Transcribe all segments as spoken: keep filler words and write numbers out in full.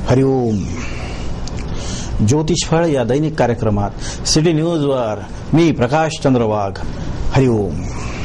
हरिओम. ज्योतिषफळ या दैनिक कार्यक्रमात सिटी न्यूजवर मी प्रकाश चंद्र वाघ. हरिओम.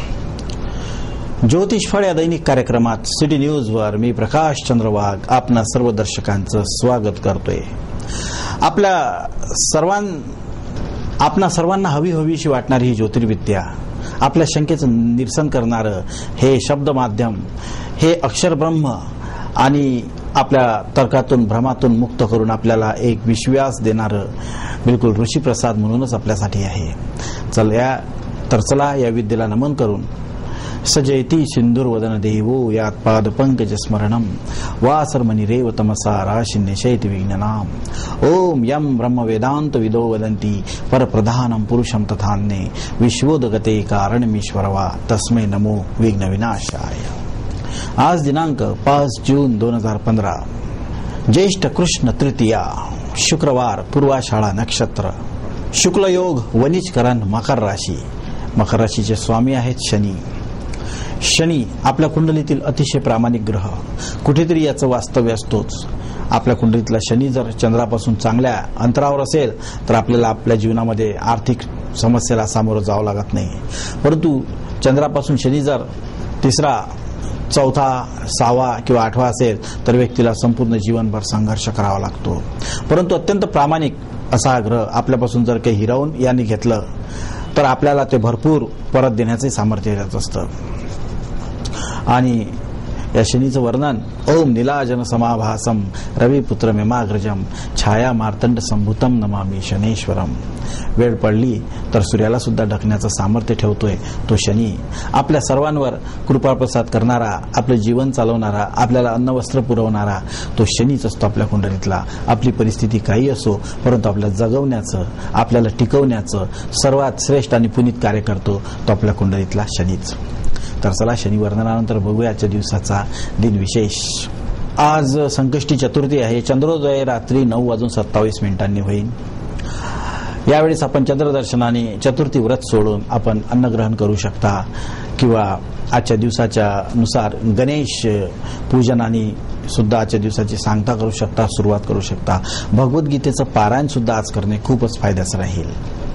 ज्योतिषफळ या दैनिक कार्यक्रमात सिटी न्यूजवर मी प्रकाश चंद्र वाघ आपणा सर्व दर्शकांचं स्वागत करतोय. आपल्या सर्वां आपणा सर्वांना हवी हवीशी वाटणारी ही ज्योतिर्विद्या, आपल्या शंकेचं निरसन करणारं हे शब्द माध्यम, हे अक्षर ब्रह्म आणि आपल्या तर्कातून भ्रमातून मुक्त करून आपल्याला एक विश्वास देणारं बिलकुल ऋषीप्रसाद म्हणूनच आपल्यासाठी आहे. चल या तर चला या विद्येला नमन करून सजयती सिंधुर्वदन देवो यात पाद पंकज स्मरणम वासर्मणि रेव तमसा राशिन्य शैति विघ्ननाम. ओम यम ब्रह्म वेदांत विदो वदंती परप्रधानम पुरुषम तथान्ये विश्वोदगते कारणमीश्वरवा तस्मै नमो विघ्न विनाशाय. आज दिनांक पाच जून दोन हजार पंधरा, ज्येष्ठ कृष्ण तृतीया, शुक्रवार, पूर्वाषाढा नक्षत्र, शुक्लयोग, वनिजकरण, मकर राशी. मकर राशीचे स्वामी आहेत शनी. शनी आपल्या कुंडलीतील अतिशय प्रामाणिक ग्रह. कुठेतरी याचं वास्तव्य असतोच. आपल्या कुंडलीतला शनी जर चंद्रापासून चांगल्या अंतरावर असेल तर आपल्याला आपल्या जीवनामध्ये आर्थिक समस्येला सामोरं जावं लागत नाही. परंतु चंद्रापासून शनी जर तिसरा, चौथा, सहावा किंवा आठवा असेल तर व्यक्तीला संपूर्ण जीवनभर संघर्ष करावा लागतो. परंतु अत्यंत प्रामाणिक असा ग्रह आपल्यापासून जर काही हिरावून यांनी घेतलं तर आपल्याला ते भरपूर परत देण्याचे सामर्थ्य देत असतं. आणि या शनीचं वर्णन ओम नीलाजन समाभासम रविपुत्र मेमाग्रजम छाया मार्तंड संभूतम नमामि शनेश्वरम. वेळ पडली तर सूर्याला सुद्धा ढकण्याचं सामर्थ्य ठेवतोय तो शनी. आपल्या सर्वांवर कृपाप्रसाद करणारा, आपलं जीवन चालवणारा, आपल्याला अन्न वस्त्र पुरवणारा तो शनीच असतो आपल्या कुंडलीतला. आपली परिस्थिती काही असो परंतु आपल्याला जगवण्याचं, आपल्याला टिकवण्याचं सर्वात श्रेष्ठ आणि पुनीत कार्य करतो तो आपल्या कुंडलीतला शनीच. तर चला शनी वर्णनानंतर बघूया आजच्या दिवसाचा दिन विशेष. आज संकष्टी चतुर्थी आहे. चंद्रोदय रात्री नऊ वाजून सत्तावीस मिनिटांनी होईल. यावेळेस आपण चंद्रदर्शनाने चतुर्थी व्रत सोडून आपण अन्नग्रहण करू शकता किंवा आजच्या दिवसाच्या नुसार गणेश पूजनाने सुद्धा आजच्या दिवसाची सांगता करू शकता, सुरुवात करू शकता. भगवद्गीतेचं पारायण सुद्धा आज करणे खूपच फायद्याचं राहील.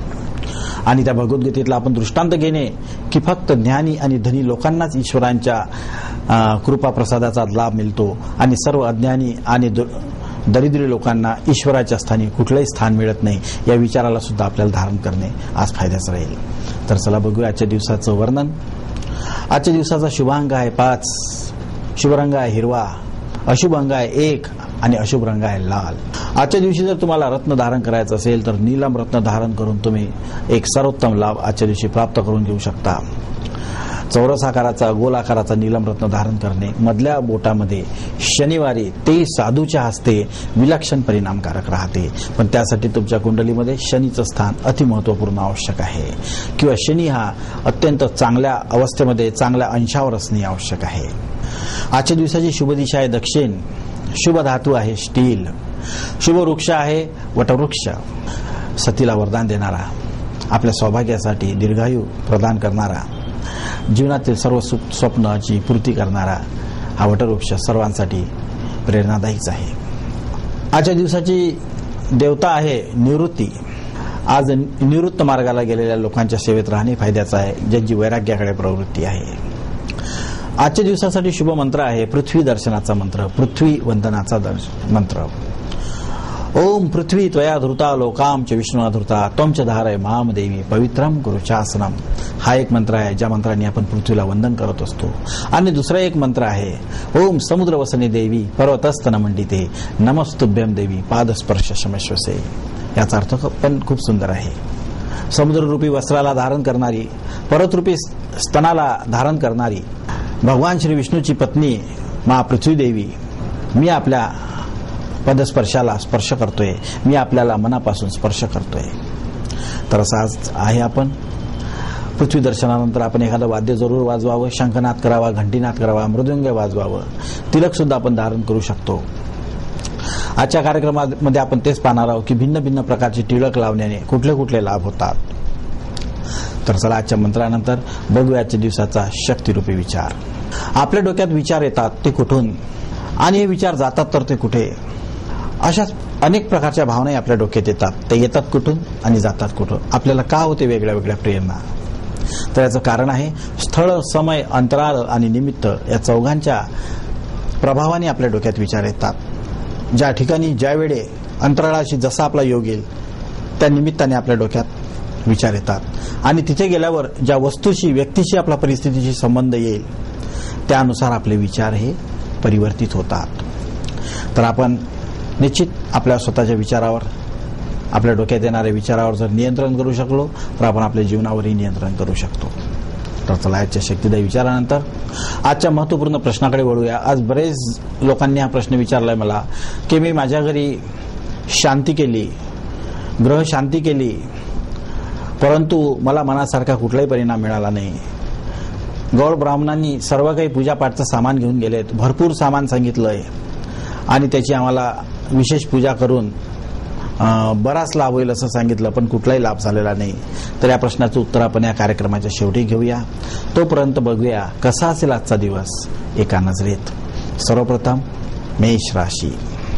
आणि त्या भगवद्गीतेतला आपण दृष्टांत घेणे की फक्त ज्ञानी आणि धनी लोकांनाच ईश्वरांच्या कृपा प्रसादाचा लाभ मिळतो आणि सर्व अज्ञानी आणि दरिद्री लोकांना ईश्वराच्या स्थानी कुठलंही स्थान मिळत नाही, या विचाराला सुद्धा आपल्याला धारण करणे आज फायद्याचं राहील. तर चला बघूया आजच्या दिवसाचं वर्णन. आजच्या दिवसाचा शुभांग आहे पाच, शुभ रंग आहे हिरवा, अशुभ अंग आहे एक आणि अशुभ रंग आहे लाल. आजच्या दिवशी जर तुम्हाला रत्न धारण करायचं असेल तर नीलम रत्न धारण करून तुम्ही एक सर्वोत्तम लाभ आजच्या दिवशी प्राप्त करून घेऊ शकता. चौरस आकाराचा, गोल आकाराचा नीलम रत्न धारण करणे मधल्या बोटामध्ये शनिवारी ते साधूच्या हस्ते विलक्षण परिणामकारक राहते. पण त्यासाठी तुमच्या कुंडलीमध्ये शनीचं स्थान अतिमहत्वपूर्ण आवश्यक आहे किंवा शनी हा अत्यंत चांगल्या अवस्थेमध्ये, चांगल्या अंशावर असणे आवश्यक आहे. आजच्या दिवसाची शुभ दिशा आहे दक्षिण, शुभ धातू आहे स्टील, शुभ वृक्ष आहे वटवृक्ष. सतीला वरदान देणारा, आपल्या सौभाग्यासाठी दीर्घायू प्रदान करणारा, जीवनातील सर्व स्वप्नाची पूर्ती करणारा हा वटवृक्ष सर्वांसाठी प्रेरणादायीच आहे. आजच्या दिवसाची देवता आहे निवृत्ती. आज निवृत्त मार्गाला गेलेल्या लोकांच्या सेवेत राहणे फायद्याचं आहे, ज्यांची वैराग्याकडे प्रवृत्ती आहे. आजच्या दिवसासाठी शुभ मंत्र आहे पृथ्वी दर्शनाचा मंत्र, पृथ्वी वंदनाचा मंत्र. ओम पृथ्वी त्वया धृता लोकाम च विष्णुना धृता त्वं च धारय माम देवी पवित्रम कुरुचासनम. हा एक मंत्र आहे ज्या मंत्राने आपण पृथ्वीला वंदन करत असतो. आणि दुसरा एक मंत्र आहे ओम समुद्र वसने देवी पर्वतस्तन मंडिते नमस्तुभ्यम देवी पादस्पर्श शमश्वसे. याचा अर्थ पण खूप सुंदर आहे. समुद्ररूपी वस्त्राला धारण करणारी, पर्वतरूपी स्तनाला धारण करणारी भगवान श्री विष्णूची पत्नी मा पृथ्वी देवी, मी आपल्या पदस्पर्शाला स्पर्श करतोय, मी आपल्याला मनापासून स्पर्श करतोय. तर असाच आहे आपण. पृथ्वी दर्शनानंतर आपण एखादं वाद्य जरूर वाजवावं, शंखनाद करावा, घंटीनाद करावा, मृदुंग वाजवावं, तिलक सुद्धा आपण धारण करू शकतो. आजच्या कार्यक्रमामध्ये आपण तेच पाहणार आहोत की भिन्न भिन्न प्रकारचे टिळक लावण्याने कुठले कुठले लाभ होतात. तर चला आजच्या मंत्रानंतर बघूया आजच्या दिवसाचा शक्तिरूपी विचार. आपल्या डोक्यात विचार येतात ते कुठून आणि हे विचार जातात तर ते कुठे. अशाच अनेक प्रकारच्या भावनाही आपल्या डोक्यात येतात. ते येतात कुठून आणि जातात कुठून? आपल्याला का होते वेगळ्या वेगळ्या प्रेरणा? तर याचं कारण आहे स्थळ, समय, अंतराळ आणि निमित्त या चौघांच्या प्रभावाने आपल्या डोक्यात विचार येतात. ज्या ठिकाणी ज्या वेळे अंतराळाशी जसा आपला योग येईल त्या निमित्ताने आपल्या डोक्यात विचार येतात आणि तिथे गेल्यावर ज्या वस्तूशी, व्यक्तीशी, आपला परिस्थितीशी संबंध येईल त्यानुसार आपले विचार हे परिवर्तित होतात. तर आपण निश्चित आपल्या स्वतःच्या विचारावर, आपल्या डोक्यात येणाऱ्या विचारावर जर नियंत्रण करू शकलो तर आपण आपल्या जीवनावरही नियंत्रण करू शकतो. तर चला आजच्या शक्तिदायी विचारानंतर आजच्या महत्त्वपूर्ण प्रश्नाकडे वळूया. आज बरेच लोकांनी हा प्रश्न विचारलाय मला की मी माझ्या घरी शांती केली, ग्रह शांती केली, परंतु मला मनासारखा कुठलाही परिणाम मिळाला नाही. गौड ब्राह्मणांनी सर्व काही पूजापाठचं सामान घेऊन गेलेत, भरपूर सामान सांगितलंय आणि त्याची आम्हाला विशेष पूजा करून बराच लाभ होईल असं सांगितलं, पण कुठलाही लाभ झालेला नाही. तर या प्रश्नाचं उत्तर आपण या कार्यक्रमाच्या शेवटी घेऊया. तोपर्यंत बघूया कसा असेल आजचा दिवस एका नजरेत. सर्वप्रथम मेष राशी.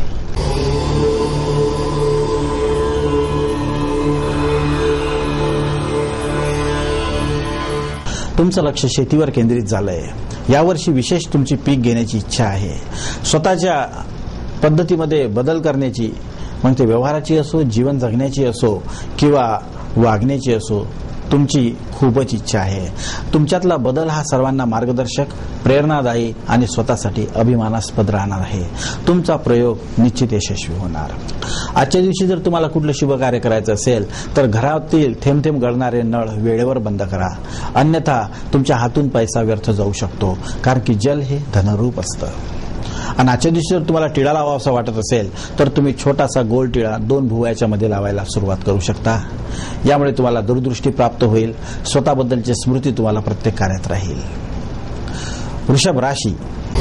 तुमचं लक्ष शेतीवर केंद्रित झालंय. यावर्षी विशेष तुमची पीक घेण्याची इच्छा आहे. स्वतःच्या पद्धतीमध्ये बदल करण्याची, मग ते व्यवहाराची असो, जीवन जगण्याची असो किंवा वागण्याची असो, तुमची खूपच इच्छा आहे. तुमच्यातला बदल हा सर्वांना मार्गदर्शक, प्रेरणादायी आणि स्वतःसाठी अभिमानास्पद राहणार आहे. तुमचा प्रयोग निश्चित यशस्वी होणार. आजच्या दिवशी जर तुम्हाला कुठलं शुभ कार्य करायचं असेल तर घरातील थेंब थेंब गळणारे नळ वेळेवर बंद करा, अन्यथा तुमच्या हातून पैसा व्यर्थ जाऊ शकतो, कारण की जल हे धनरूप असतं. आणि आजच्या दिवशी जर तुम्हाला टिळा लावा असं वाटत असेल तर तुम्ही छोटासा गोल टिळा दोन भुवयाच्या मध्ये लावायला सुरुवात करू शकता. यामुळे तुम्हाला दूरदृष्टी प्राप्त होईल. स्वतःबद्दलची स्मृती तुम्हाला प्रत्येक कार्यात राहील. वृषभ राशी.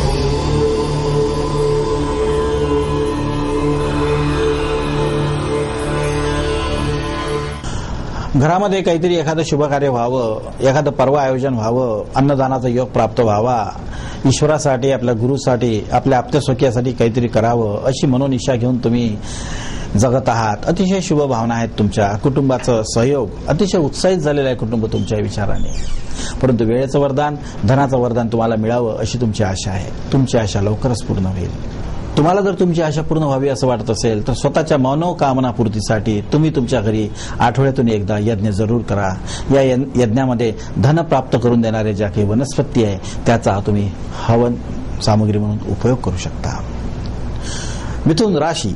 घरामध्ये काहीतरी एखादं शुभ कार्य व्हावं, एखादं पर्व आयोजन व्हावं, अन्नदानाचा योग प्राप्त व्हावा, ईश्वरासाठी, आपल्या गुरुसाठी, आपल्या आप्तस्वकीयासाठी काहीतरी करावं अशी मनोनिशा घेऊन तुम्ही जगत आहात. अतिशय शुभ भावना आहेत तुमच्या. कुटुंबाचं सहयोग, अतिशय उत्साहित झालेलं आहे कुटुंब तुमच्या विचाराने. परंतु वेळेचं वरदान, धनाचं वरदान तुम्हाला मिळावं अशी तुमची आशा आहे. तुमची आशा लवकरच पूर्ण होईल. तुम्हाला जर तुमची आशा पूर्ण व्हावी असं वाटत असेल तर स्वतःच्या मनोकामना पूर्तीसाठी तुम्ही तुमच्या घरी आठवड्यातून एकदा यज्ञ जरूर करा. या यज्ञामध्ये धन प्राप्त करून देणारे ज्या काही वनस्पती आहे त्याचा तुम्ही हवन सामग्री म्हणून उपयोग करू शकता. मिथुन राशी.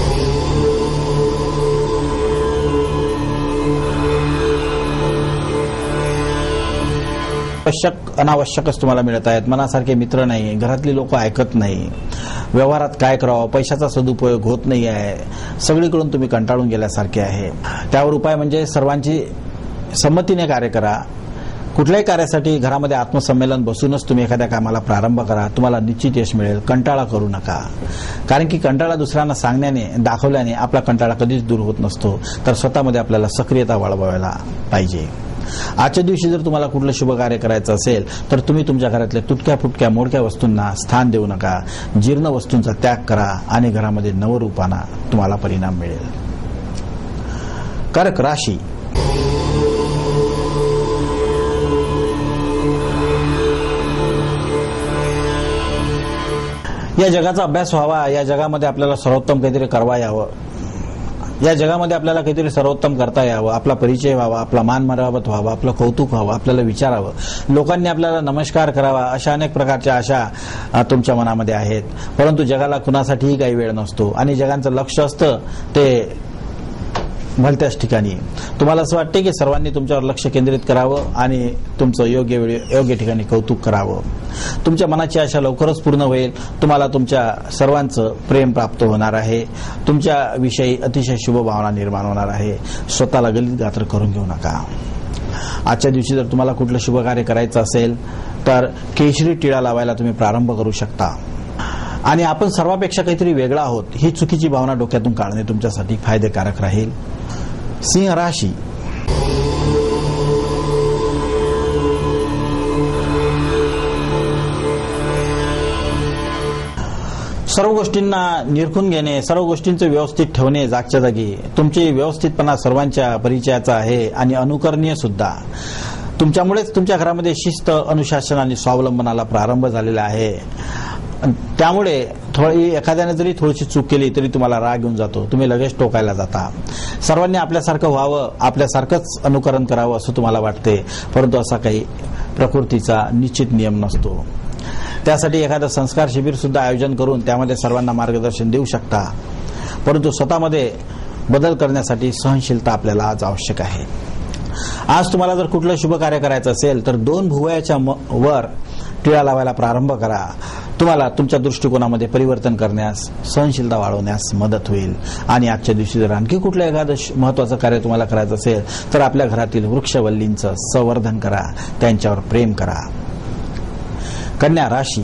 आवश्यक अनावश्यकच तुम्हाला मिळत आहेत. मनासारखे मित्र नाही, घरातली लोक ऐकत नाही, व्यवहारात काय करावं, पैशाचा सदुपयोग होत नाही आहे, सगळीकडून तुम्ही कंटाळून गेल्यासारखे आहे. त्यावर उपाय म्हणजे सर्वांची संमतीने कार्य करा. कुठल्याही कार्यासाठी घरामध्ये आत्मसंमेलन बसूनच तुम्ही एखाद्या कामाला प्रारंभ करा. तुम्हाला निश्चित यश मिळेल. कंटाळा करू नका, कारण की कंटाळा दुसऱ्यांना सांगण्याने, दाखवल्याने आपला कंटाळा कधीच दूर होत नसतो. तर स्वतःमध्ये आपल्याला सक्रियता वाढवायला पाहिजे. आजच्या दिवशी जर तुम्हाला कुठलं शुभ कार्य करायचं असेल तर तुम्ही तुमच्या घरातल्या तुटक्या फुटक्या मोडक्या वस्तूंना स्थान देऊ नका. जीर्ण वस्तूंचा त्याग करा आणि घरामध्ये नवरूपाना तुम्हाला परिणाम मिळेल. कर्क राशी. या जगाचा अभ्यास व्हावा, या जगामध्ये आपल्याला सर्वोत्तम काहीतरी करता यावं, या जगामध्ये आपल्याला काहीतरी सर्वोत्तम करता यावं, आपला परिचय व्हावा, आपला मान मरावत व्हावा, आपलं कौतुक व्हावं, आपल्याला विचारावं, लोकांनी आपल्याला नमस्कार करावा, अशा अनेक प्रकारच्या आशा तुमच्या मनामध्ये आहेत. परंतु जगाला कुणासाठीही काही वेळ नसतो आणि जगांचं लक्ष असतं ते भलत्याच ठिकाणी. तुम्हाला असं वाटते की सर्वांनी तुमच्यावर लक्ष केंद्रित करावं आणि तुमचं योग्य वेळी योग्य ठिकाणी कौतुक करावं. तुमच्या मनाची आशा लवकरच पूर्ण होईल. तुम्हाला तुमच्या सर्वांचं प्रेम प्राप्त होणार आहे. तुमच्या विषयी अतिशय शुभ भावना निर्माण होणार आहे. स्वतःला गलित गात्र करून घेऊ नका. आजच्या दिवशी जर तुम्हाला कुठलं शुभ कार्य करायचं असेल तर केशरी टिळा लावायला तुम्ही प्रारंभ करू शकता. आणि आपण सर्वांपेक्षा काहीतरी वेगळा आहोत ही चुकीची भावना डोक्यातून काढणे तुमच्यासाठी फायदेकारक राहील. सिंह राशी. सर्व गोष्टींना निरखून घेणे, सर्व गोष्टींचे व्यवस्थित ठेवणे जागच्या जागी. तुमची व्यवस्थितपणा सर्वांच्या परिचयाचा आहे आणि अनुकरणीय सुद्धा. तुमच्यामुळेच तुमच्या घरामध्ये शिस्त, अनुशासन आणि स्वावलंबनाला प्रारंभ झालेला आहे. त्यामुळे थोडी एखाद्याने जरी थोडीशी चूक केली तरी तुम्हाला राग येऊन जातो, तुम्ही लगेच टोकायला जाता. सर्वांनी आपल्यासारखं व्हावं, आपल्यासारखंच अनुकरण करावं असं तुम्हाला वाटते, परंतु असा काही प्रकृतीचा निश्चित नियम नसतो. त्यासाठी एखादं संस्कार शिबिर सुद्धा आयोजन करून त्यामध्ये सर्वांना मार्गदर्शन देऊ शकता, परंतु स्वतःमध्ये बदल करण्यासाठी सहनशीलता आपल्याला आज आवश्यक आहे. आज तुम्हाला जर कुठलं शुभ कार्य करायचं असेल तर दोन भुवयाच्या वर टिळा लावायला प्रारंभ करा. तुम्हाला तुमच्या दृष्टिकोनामध्ये परिवर्तन करण्यास, सहनशीलता वाढवण्यास मदत होईल. आणि आजच्या दिवशी जर आणखी कुठलं एखादं महत्वाचं कार्य तुम्हाला करायचं असेल तर आपल्या घरातील वृक्षवल्लींचं संवर्धन करा, त्यांच्यावर प्रेम करा. कन्या राशी.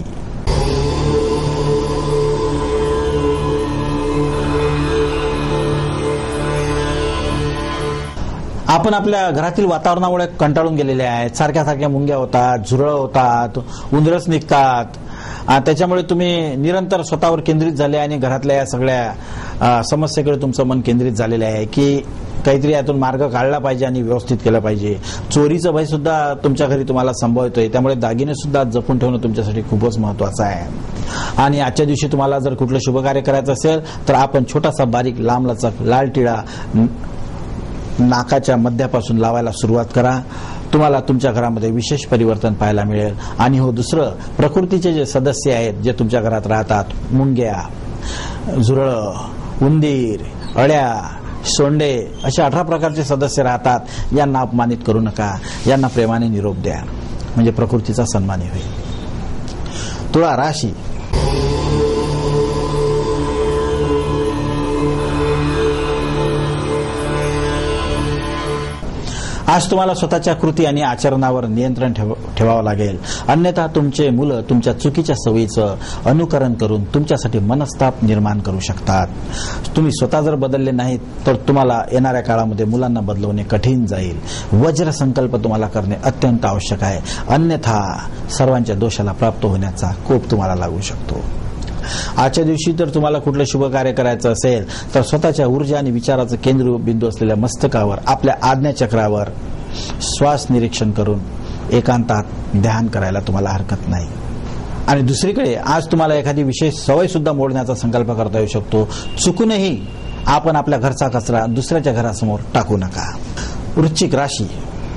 आपण आपल्या घरातील वातावरणामुळे कंटाळून गेलेले आहेत. सारख्या सारख्या मुंग्या होतात, झुरळ होतात, उंदरच निघतात. त्याच्यामुळे तुम्ही निरंतर स्वतःवर केंद्रित झाले आणि घरातल्या या सगळ्या समस्येकडे तुमचं मन केंद्रित झालेलं आहे की काहीतरी यातून मार्ग काढला पाहिजे आणि व्यवस्थित केलं पाहिजे. चोरीचं भय सुद्धा तुमच्या घरी तुम्हाला संभवतोय, त्यामुळे दागिने सुद्धा जपून ठेवणं तुमच्यासाठी खूपच महत्वाचं आहे. आणि आजच्या दिवशी तुम्हाला जर कुठलं शुभ कार्य करायचं असेल तर आपण छोटासा बारीक लांबलचक लाल टिळा नाकाच्या मध्यापासून लावायला सुरुवात करा. तुम्हाला तुमच्या घरामध्ये विशेष परिवर्तन पाहायला मिळेल. आणि हो, दुसरं, प्रकृतीचे जे सदस्य आहेत जे तुमच्या घरात राहतात, मुंग्या, झुरळ, उंदीर, अळ्या, सोंडे असे अठरा प्रकारचे सदस्य राहतात. यांना अपमानित करू नका, यांना प्रेमाने निरोप द्या, म्हणजे प्रकृतीचा सन्मान होईल. तुळा राशी. आज तुम्हाला स्वतःच्या कृती आणि आचरणावर नियंत्रण ठेव, ठेवावं लागेल. अन्यथा तुमचे मुलं तुमच्या चुकीच्या सवयीचं अनुकरण करून तुमच्यासाठी मनस्ताप निर्माण करू शकतात. तुम्ही स्वतः जर बदलले नाहीत तर तुम्हाला येणाऱ्या काळामध्ये मुलांना बदलवणे कठीण जाईल. वज्र संकल्प तुम्हाला करणे अत्यंत आवश्यक आहे, अन्यथा सर्वांच्या दोषाला प्राप्त होण्याचा कोप तुम्हाला लागू शकतो. आजच्या दिवशी जर तुम्हाला कुठलं शुभ कार्य करायचं असेल तर स्वतःच्या ऊर्जा आणि विचाराचं केंद्रबिंदू असलेल्या मस्तकावर, आपल्या आज्ञाचक्रावर श्वास निरीक्षण करून एकांतात ध्यान करायला तुम्हाला हरकत नाही. आणि दुसरीकडे आज तुम्हाला एखादी विशेष सवय सुद्धा मोडण्याचा संकल्प करता येऊ शकतो. चुकूनही आपण आपल्या घरचा कचरा दुसऱ्याच्या घरासमोर टाकू नका. वृश्चिक राशी.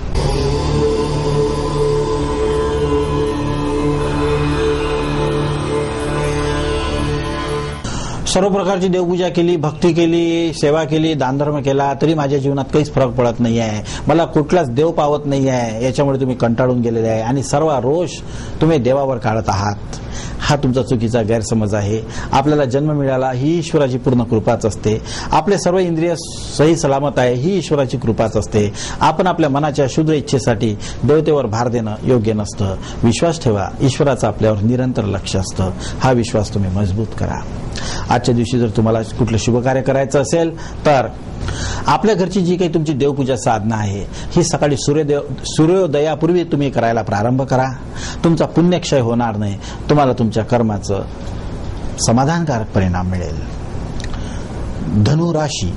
सर्व प्रकारची देवपूजा केली, भक्ती केली, सेवा केली, दानधर्म केला तरी माझ्या जीवनात काहीच फरक पडत नाही आहे, मला कुठलाच देव पावत नाही आहे, याच्यामुळे तुम्ही कंटाळून गेलेले आहे आणि सर्व रोष तुम्ही देवावर काढत आहात. हा तुमचा चुकीचा गैरसमज आहे. आपल्याला जन्म मिळाला ही ईश्वराची पूर्ण कृपाच असते. आपले सर्व इंद्रिय सही सलामत आहे ही ईश्वराची कृपाच असते. आपण आपल्या मनाच्या शुद्ध इच्छेसाठी देवतेवर भार देणं योग्य नसतं. विश्वास ठेवा, ईश्वराचं आपल्यावर निरंतर लक्ष असतं. हा विश्वास तुम्ही मजबूत करा. आजच्या दिवशी जर तुम्हाला कुठलं शुभ कार्य करायचं असेल तर आपल्या घरची जी काही तुमची देवपूजा साधना आहे ही सकाळी सूर्यदेव सूर्योदयापूर्वी तुम्ही करायला प्रारंभ करा. तुमचा पुण्यक्षय होणार नाही, तुम्हाला तुमच्या कर्माचं समाधानकारक परिणाम मिळेल. धनु राशी.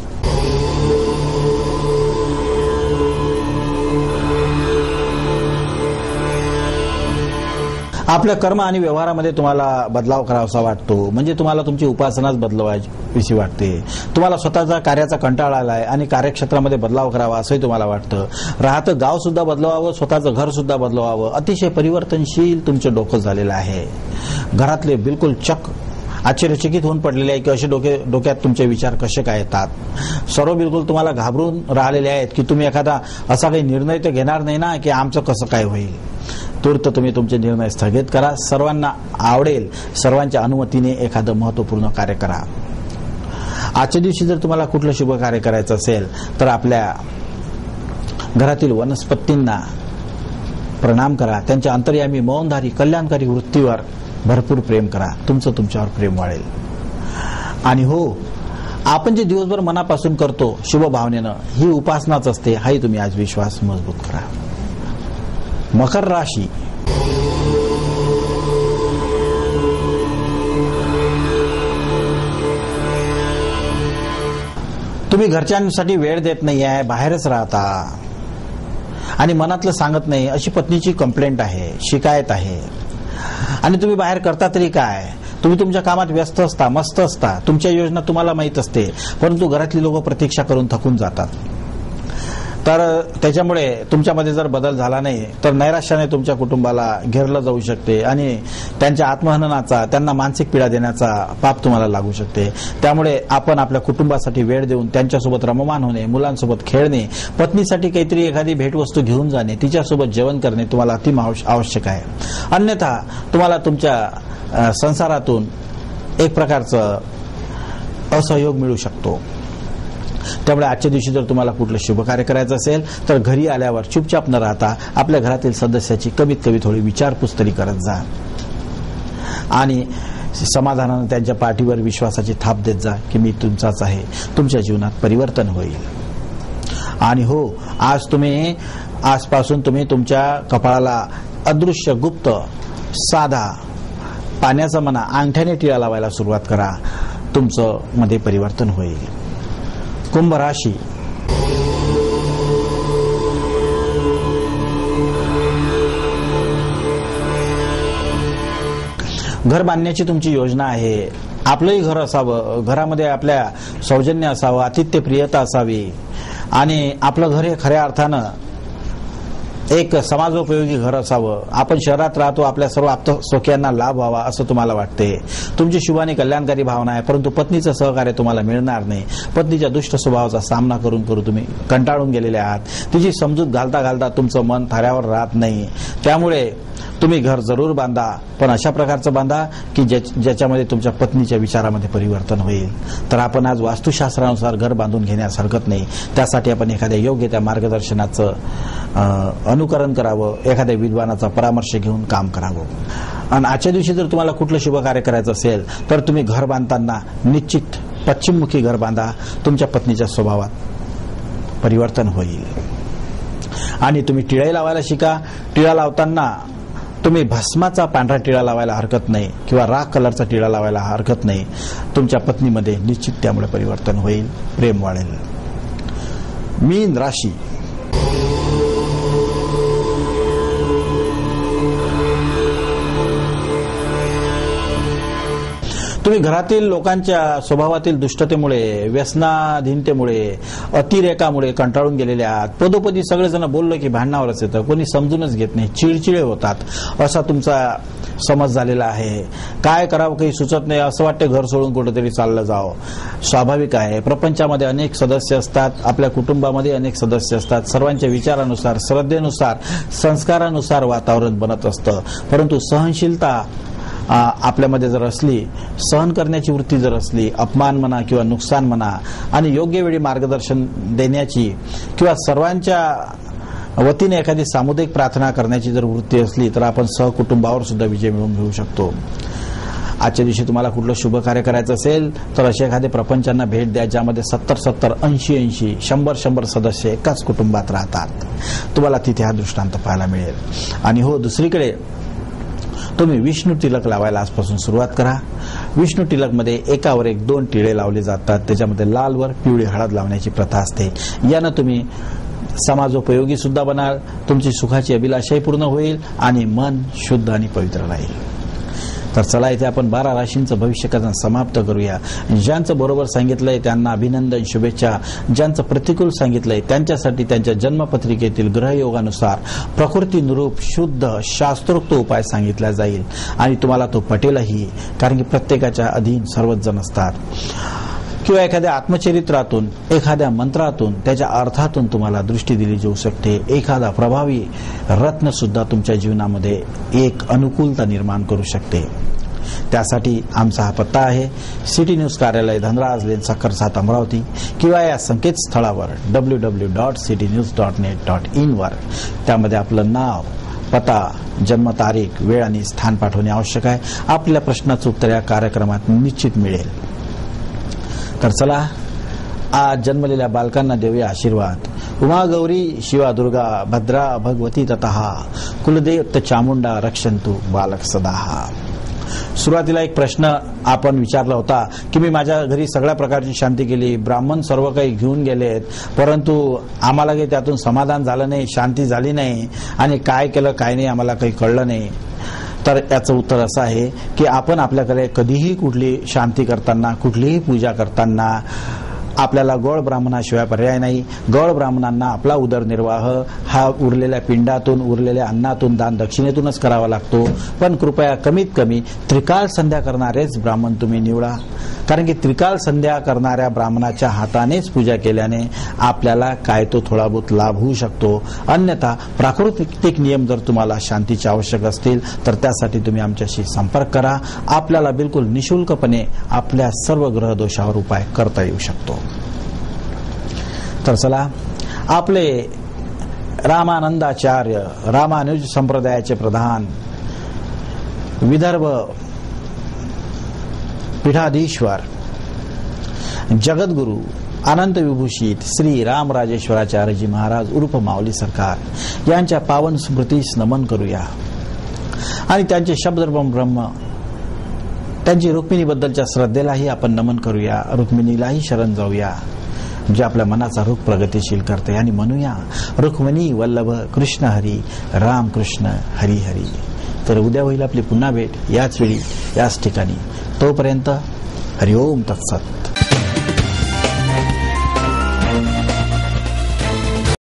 आपल्या कर्म आणि व्यवहारामध्ये तुम्हाला बदलाव करावासा वाटतो, म्हणजे तुम्हाला तुमची उपासनाच बदलवायची वाटते. तुम्हाला स्वतःचा कार्याचा कंटाळा आलाय आणि कार्यक्षेत्रामध्ये बदलाव करावा असंही तुम्हाला वाटतं. राहतं गाव सुद्धा बदलवावं, स्वतःचं घर सुद्धा बदलवावं. अतिशय परिवर्तनशील तुमचं डोकं झालेलं आहे. घरातले बिलकुल चक आश्चर्यचकित होऊन पडलेले आहे की असे डोके डोक्यात तुमचे विचार कसे काय येतात. सर्व बिलकुल तुम्हाला घाबरून राहिलेले आहेत की तुम्ही एखादा असा काही निर्णय तर घेणार नाही ना की आमचं कसं काय होईल. तूर्त तुम्ही तुमचे निर्णय स्थगित करा. सर्वांना आवडेल सर्वांच्या अनुमतीने एखादं महत्वपूर्ण कार्य करा. आजच्या दिवशी जर तुम्हाला कुठलं शुभ कार्य करायचं असेल तर आपल्या घरातील वनस्पतींना प्रणाम करा. त्यांच्या अंतर्यामी मौनधारी कल्याणकारी वृत्तीवर भरपूर प्रेम करा. तुमचं तुमच्यावर प्रेम वाढेल. आणि हो, आपण जे दिवसभर मनापासून करतो शुभ भावनेनं ही उपासनाच असते, हाही तुम्ही आज विश्वास मजबूत करा. मकर राशी. तुम्ही घरच्यांसाठी वेळ देत नाही आहे, बाहेरच राहता आणि मनातलं सांगत नाही, अशी पत्नीची कंप्लेंट आहे, शिकायत आहे. आणि तुम्ही बाहेर करता तरी काय? तुम्ही तुमच्या कामात व्यस्त असता, मस्त असता, तुमच्या योजना तुम्हाला माहीत असते, परंतु घरातली लोक प्रतीक्षा करून थकून जातात. तर त्याच्यामुळे तुमच्यामध्ये जर बदल झाला नाही तर नैराश्याने तुमच्या कुटुंबाला घेरलं जाऊ शकते आणि त्यांच्या आत्महननाचा, त्यांना मानसिक पीडा देण्याचा पाप तुम्हाला लागू शकते. त्यामुळे आपण आपल्या कुटुंबासाठी वेळ देऊन त्यांच्यासोबत रममान होणे, मुलांसोबत खेळणे, पत्नीसाठी काहीतरी एखादी भेटवस्तू घेऊन जाणे, तिच्यासोबत जेवण करणे तुम्हाला अति आवश्यक आहे. अन्यथा तुम्हाला तुमच्या संसारातून एक प्रकारचं असहयोग मिळू शकतो. त्यामुळे आजच्या दिवशी जर तुम्हाला कुठलं शुभ कार्य करायचं असेल तर घरी आल्यावर चुपचाप न राहता आपल्या घरातील सदस्याची कमीत कमी थोडी विचारपूस तरी करत जा आणि समाधानाने त्यांच्या पाठीवर विश्वासाची थाप देत जा की मी तुमचाच आहे. तुमच्या जीवनात परिवर्तन होईल. आणि हो, आज तुम्ही आजपासून तुम्ही तुमच्या कपाळाला अदृश्य, गुप्त, साधा पाण्याचा म्हणा अंगठ्याने टिळा लावायला सुरुवात करा. तुमचं मध्ये परिवर्तन होईल. कुंभ राशी. घर बांधण्याची तुमची योजना आहे. आपलंही घर असावं, घरामध्ये आपल्या सौजन्य असावं, आतिथ्यप्रियता असावी आणि आपलं घर हे खऱ्या अर्थानं एक समाजोपयोगी घर असावं. आपण शहरात राहतो, आपल्या सर्व आप्तसोख्यांना लाभ व्हावा असं तुम्हाला वाटते. तुमची शुभ आणि कल्याणकारी भावना आहे, परंतु पत्नीचं सहकार्य तुम्हाला मिळणार नाही. पत्नीच्या दुष्ट स्वभावाचा सामना करून करून तुम्ही कंटाळून गेलेले आहात. तिची समजूत घालता घालता तुमचं मन थाऱ्यावर राहत नाही. त्यामुळे तुम्ही घर जरूर बांधा, पण अशा प्रकारचं बांधा की ज्याच्यामध्ये तुमच्या पत्नीच्या विचारामध्ये परिवर्तन होईल. तर आपण आज वास्तुशास्त्रानुसार घर बांधून घेण्यास हरकत नाही. त्यासाठी आपण एखाद्या योग्य त्या मार्गदर्शनाचं अनुकरण करावं, एखाद्या विद्वानाचा परामर्श घेऊन काम करावं. आणि आजच्या दिवशी जर तुम्हाला कुठलं शुभ कार्य करायचं असेल तर तुम्ही घर बांधताना निश्चित पश्चिममुखी घर बांधा. तुमच्या पत्नीच्या स्वभावात परिवर्तन होईल. आणि तुम्ही टिळा लावायला शिका. टिळा लावताना तुम्ही भस्माचा पांढरा टिळा लावायला हरकत नाही किंवा राख कलरचा टिळा लावायला हरकत नाही. तुमच्या पत्नीमध्ये निश्चित त्यामुळे परिवर्तन होईल, प्रेम वाढेल. मीन राशी. तुम्ही घरातील लोकांच्या स्वभावातील दुष्टतेमुळे, व्यसनाधीनतेमुळे, अतिरेकामुळे कंटाळून गेलेले आहात. पदोपदी सगळेजण बोललं की भांडणावरच येतं, कोणी समजूनच घेत नाही, चिडचिडे होतात, असा तुमचा समज झालेला आहे. काय करावं काही सुचत नाही, असं वाटतं घर सोडून कुठेतरी चाललं जावं. स्वाभाविक आहे, प्रपंचामध्ये अनेक सदस्य असतात, आपल्या कुटुंबामध्ये अनेक सदस्य असतात. सर्वांच्या विचारानुसार, श्रद्धेनुसार, संस्कारानुसार वातावरण बनत असतं. परंतु सहनशीलता आपल्यामध्ये जर असली, सहन करण्याची वृत्ती जर असली, अपमान म्हणा किंवा नुकसान म्हणा, आणि योग्य वेळी मार्गदर्शन देण्याची किंवा सर्वांच्या वतीने एखादी सामुदायिक प्रार्थना करण्याची जर वृत्ती असली तर आपण सहकुटुंबावर सुद्धा विजय मिळवून घेऊ शकतो. आजच्या दिवशी तुम्हाला कुठलं शुभ कार्य करायचं असेल तर अशा एखाद्या प्रपंचांना भेट द्या ज्यामध्ये सत्तर सत्तर ऐंशी ऐंशी शंभर शंभर सदस्य एकाच कुटुंबात राहतात. तुम्हाला तिथे हा दृष्टांत पाहायला मिळेल. आणि हो, दुसरीकडे तुम्ही विष्णू तिलक लावायला आजपासून सुरुवात करा. विष्णू तिलक मध्ये एकावर एक दोन टिळे लावले जातात. त्याच्यामध्ये लालवर पिवळी हळद लावण्याची प्रथा असते. यानं तुम्ही समाजोपयोगी सुद्धा बनाल, तुमची सुखाची अभिलाषाही पूर्ण होईल आणि मन शुद्ध आणि पवित्र राहील. तर चला, इथे आपण बारा राशींचं भविष्यकथन समाप्त करूया. ज्यांचं बरोबर सांगितलंय त्यांना अभिनंदन, शुभेच्छा. ज्यांचं प्रतिकूल सांगितलंय त्यांच्यासाठी त्यांच्या जन्मपत्रिकेतील ग्रहयोगानुसार प्रकृतीनुरूप शुद्ध शास्त्रोक्त उपाय सांगितला जाईल आणि तुम्हाला तो पटेलही, कारण की प्रत्येकाच्या अधीन सर्वच जण असतात. किंवा एखाद्या आत्मचरित्रातून, एखाद्या मंत्रातून, त्याच्या अर्थातून तुम्हाला दृष्टी दिली जाऊ शकते. एखादा प्रभावी रत्न सुद्धा तुमच्या जीवनामध्ये एक अनुकूलता निर्माण करू शकते. त्यासाठी आमचा हा पत्ता आहे सिटी न्यूज कार्यालय, धनराज लेन, साखर सात, अमरावती, किंवा या संकेतस्थळावर W W W dot city news dot net dot in वर त्यामध्ये आपलं नाव, पत्ता, जन्मतारीख, वेळ आणि स्थान पाठवणे आवश्यक आहे. आपल्या प्रश्नाचं उत्तर या कार्यक्रमात निश्चित मिळेल. तर चला, आज जन्मलेल्या बालकांना देऊया आशीर्वाद. उमा गौरी शिवा दुर्गा भद्रा भगवती ततः कुलदेवत चामुंडा रक्षन्तु बालक सदाः. सुरुवातीला एक प्रश्न आपण विचारला होता की मी माझ्या घरी सगळ्या प्रकारची शांती केली, ब्राह्मण सर्व काही घेऊन गेलेत, परंतु आम्हाला काही त्यातून समाधान झालं नाही, शांती झाली नाही आणि काय केलं काय नाही आम्हाला काही कळलं नाही. तर याचं उत्तर असं आहे की आपण आपल्याकडे कधीही कुठली शांती करताना, कुठलीही पूजा करताना आपल्याला गौळ ब्राह्मणाशिवाय पर्याय नाही. गौळ ब्राह्मणांना आपला उदरनिर्वाह हा उरलेल्या पिंडातून, उरलेल्या अन्नातून, दान दक्षिणेतूनच करावा लागतो. पण कृपया कमीत कमी त्रिकाल संध्या करणारेच ब्राह्मण तुम्ही निवडा, कारण की त्रिकाल संध्या करणाऱ्या ब्राह्मणाच्या हातानेच पूजा केल्याने आपल्याला काय तो थोडा बहुत लाभ होऊ शकतो. अन्यथा प्राकृतिक नियम जर तुम्हाला शांतीचे आवश्यक असतील तर त्यासाठी तुम्ही आमच्याशी संपर्क करा. आपल्याला बिलकुल निशुल्कपणे आपल्या सर्व ग्रहदोषावर उपाय करता येऊ शकतो. तर चला, आपले रामानंदाचार्य, रामानुज संप्रदायाचे प्रधान, विदर्भ पीठाधीश्वर, जगद्गुरु, अनंत विभूषित श्री रामराजेश्वराचार्यजी महाराज उर्फ माऊली सरकार यांच्या पावन स्मृतीस नमन करूया आणि त्यांचे शब्द ब्रह्म, त्यांची रुक्मिणीबद्दलच्या श्रद्धेलाही आपण नमन करूया, रुक्मिणीलाही शरण जाऊया जे आपल्या मनाचा रुख प्रगतिशील करते आणि म्हणूया रुक्मिणी वल्लभ कृष्ण हरी, राम कृष्ण हरी हरी. तर उद्या होईल आपली पुन्हा भेट याच वेळी याच ठिकाणी. तोपर्यंत हरिओम तत्सत.